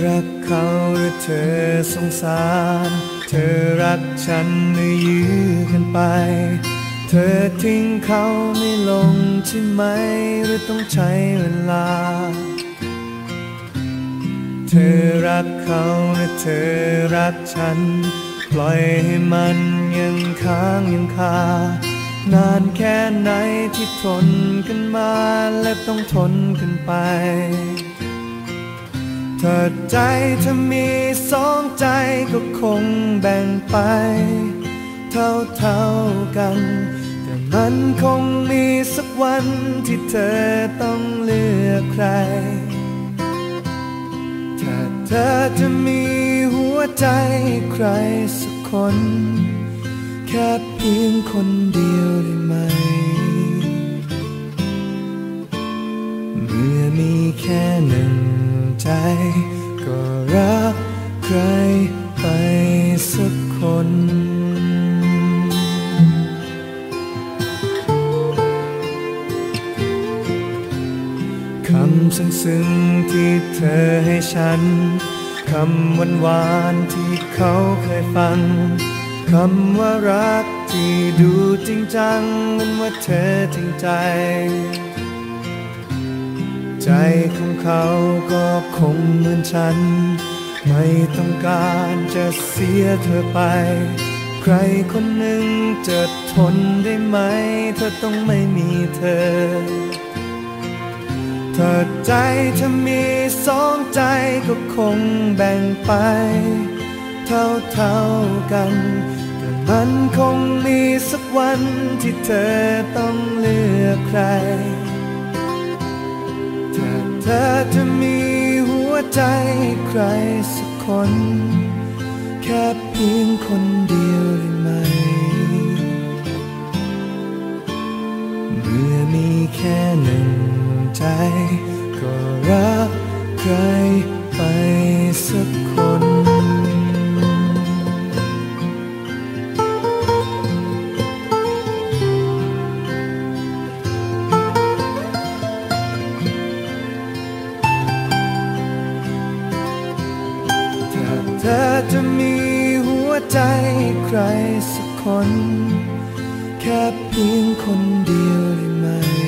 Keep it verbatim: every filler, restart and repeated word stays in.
รักเขาหรือเธอสงสารเธอรักฉันหรือยื้อกันไปเธอทิ้งเขาไม่ลงใช่ไหมหรือต้องใช้เวลาเธอรักเขาหรือเธอรักฉันปล่อยให้มันยังค้างยังคานานแค่ไหนที่ทนกันมาและต้องทนกันไปถ้าใจเธอมีสองใจก็คงแบ่งไปเท่าเท่ากันแต่มันคงมีสักวันที่เธอต้องเลือกใครถ้าเธอจะมีหัวใจใครสักคนแค่เพียงคนเดียวได้ไหมเมื่อมีแค่หนึ่งใจก็รักใครไปสักคนคำซึ้งๆที่เธอให้ฉันคำหวานๆที่เขาเคยฟังคำว่ารักที่ดูจริงจังเหมือนว่าเธอจริงใจใจของเขาก็คงเหมือนฉันไม่ต้องการจะเสียเธอไปใครคนหนึ่งจะทนได้ไหมเธอต้องไม่มีเธอถ้าใจเธอมีสองใจก็คงแบ่งไปเท่าเท่ากันแต่มันคงมีสักวันที่เธอต้องเลือกใครถ้าเธอจะมีหัวใจใครสักคนแค่เพียงคนเดียวได้ไหมเมื่อมีแค่หนึ่งใจก็รักใครไปสักคนถ้าเธอจะมีหัวใจใครสักคนแค่เพียงคนเดียวได้ไหม